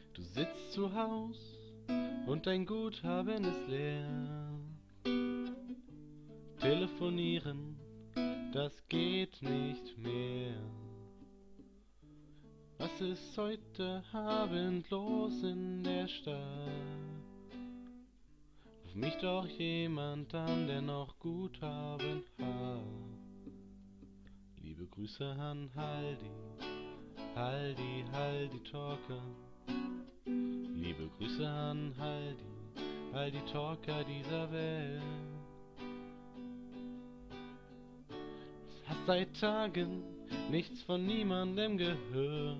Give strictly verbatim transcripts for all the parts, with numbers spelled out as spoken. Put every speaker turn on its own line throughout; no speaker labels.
Du sitzt zu Haus und dein Guthaben ist leer. Telefonieren, das geht nicht mehr. Was ist heute Abend los in der Stadt? Ruf mich doch jemand an, der noch Guthaben hat. Liebe Grüße an Haldi, Haldi, Haldi Talker. Liebe Grüße an Haldi, Haldi Talker dieser Welt. Hast seit Tagen nichts von niemandem gehört.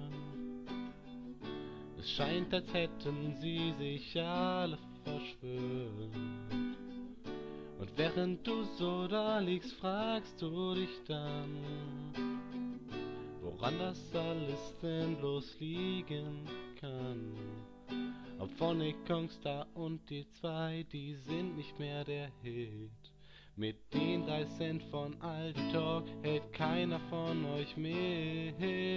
Es scheint, als hätten sie sich alle verschwört. Und während du so da liegst, fragst du dich dann, woran das alles denn bloß liegen kann. Ob Phonic, Kongstar und die zwei, die sind nicht mehr der Hit. Mit den drei Cent von Aldi Talk hält keiner von euch mit.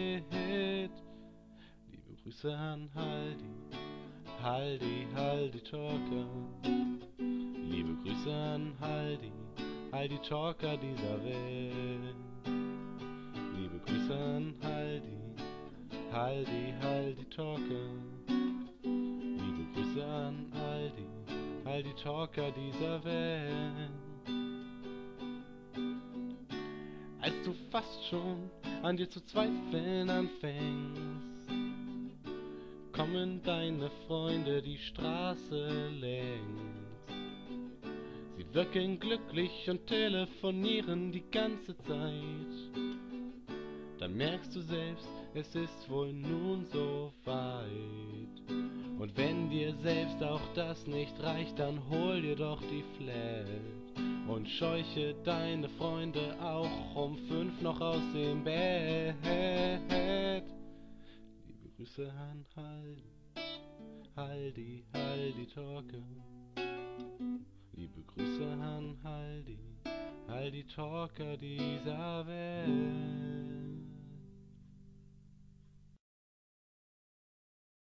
Liebe Grüße an Haldi, Haldi, Haldi Talker. Liebe Grüße an Haldi, Haldi Talker dieser Welt. Liebe Grüße an Haldi, Haldi, Haldi Talker. Liebe Grüße an Aldi, Haldi Talker dieser Welt. Als du fast schon an dir zu zweifeln anfängst, kommen deine Freunde die Straße längs. Sie wirken glücklich und telefonieren die ganze Zeit. Dann merkst du selbst, es ist wohl nun so weit. Und wenn dir selbst auch das nicht reicht, dann hol dir doch die Flat und scheuche deine Freunde auch um fünf noch aus dem Bett. Liebe Grüße an Haldi, Haldi, Haldi Talker. Liebe Grüße an Haldi, Haldi Talker dieser Welt.